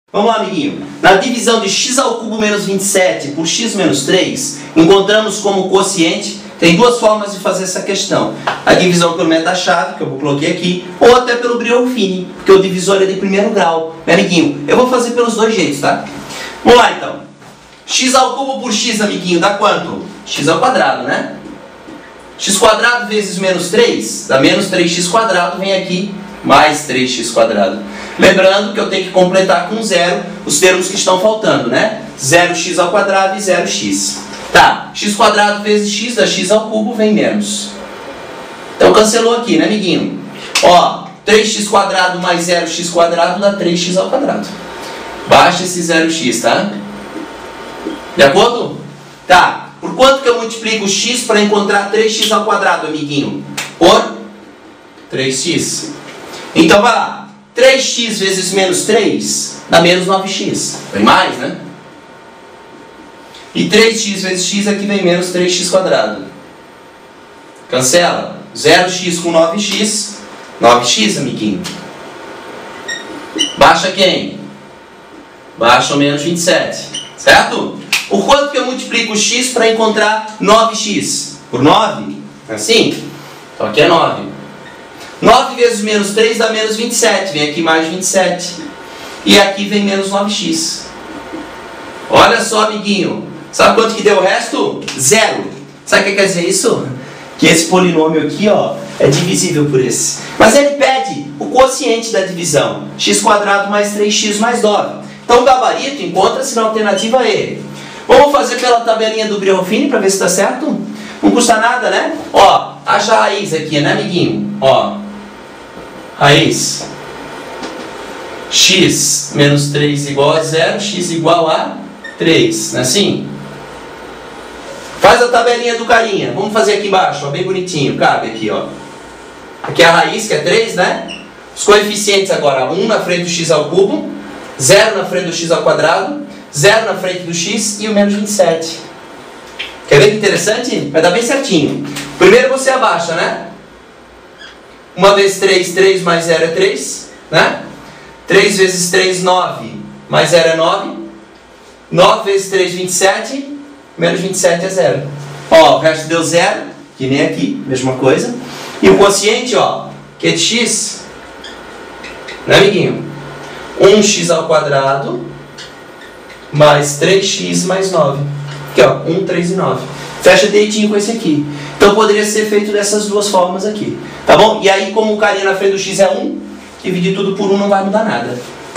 Vamos lá, amiguinho. Na divisão de x ao cubo menos 27 por x menos 3, encontramos como quociente, tem duas formas de fazer essa questão. A divisão pelo metachave, que eu coloquei aqui, ou até pelo Brioufini, porque o divisor é de primeiro grau. Meu amiguinho, eu vou fazer pelos dois jeitos, tá? Vamos lá, então. X ao cubo por x, amiguinho, dá quanto? X ao quadrado, né? X quadrado vezes menos 3, dá menos 3x quadrado, vem aqui, mais 3x quadrado. Lembrando que eu tenho que completar com zero os termos que estão faltando, né? 0x ao quadrado e 0x. Tá, x quadrado vezes x dá x ao cubo, vem menos. Então cancelou aqui, né, amiguinho? Ó, 3x quadrado mais 0x quadrado dá 3x ao quadrado. Baixa esse 0x, tá? De acordo? Tá, por quanto que eu multiplico x para encontrar 3x ao quadrado, amiguinho? Por 3x. Então vai lá. 3x vezes menos 3 dá menos 9x. Vem mais, né? E 3x vezes x aqui vem menos 3x quadrado. Cancela. 0x com 9x. 9x, amiguinho. Baixa quem? Baixa o menos 27. Certo? Por quanto que eu multiplico x para encontrar 9x? Por 9? Assim? Então aqui é 9. 9 vezes menos 3 dá menos 27. Vem aqui mais 27. E aqui vem menos 9x. Olha só, amiguinho. Sabe quanto que deu o resto? Zero. Sabe o que quer dizer isso? Que esse polinômio aqui, ó, é divisível por esse. Mas ele pede o quociente da divisão. X quadrado mais 3x mais 9. Então o gabarito encontra-se na alternativa E. Vamos fazer pela tabelinha do Brioufini para ver se está certo? Não custa nada, né? Ó, acha a raiz aqui, né, amiguinho? Ó. Raiz x menos 3 igual a 0, x igual a 3, não é assim? Faz a tabelinha do carinha. Vamos fazer aqui embaixo, ó, bem bonitinho, cabe aqui, ó. Aqui é a raiz, que é 3, né? Os coeficientes agora, 1 na frente do x ao cubo, 0 na frente do x ao quadrado, 0 na frente do x e o menos 27. Quer ver que interessante? Vai dar bem certinho. Primeiro você abaixa, né? 1 vezes 3, 3 mais 0 é 3, né? 3 vezes 3, 9, mais 0 é 9. 9 vezes 3, 27, menos 27 é 0. Ó, o resto deu 0, que nem aqui, mesma coisa. E o quociente, ó, que é de x, né, amiguinho? 1x ao quadrado, mais 3x mais 9. Aqui, ó, 1, 3 e 9. Fecha direitinho com esse aqui. Então poderia ser feito dessas duas formas aqui. Tá bom? E aí, como o carinha na frente do x é 1, dividir tudo por 1 não vai mudar nada.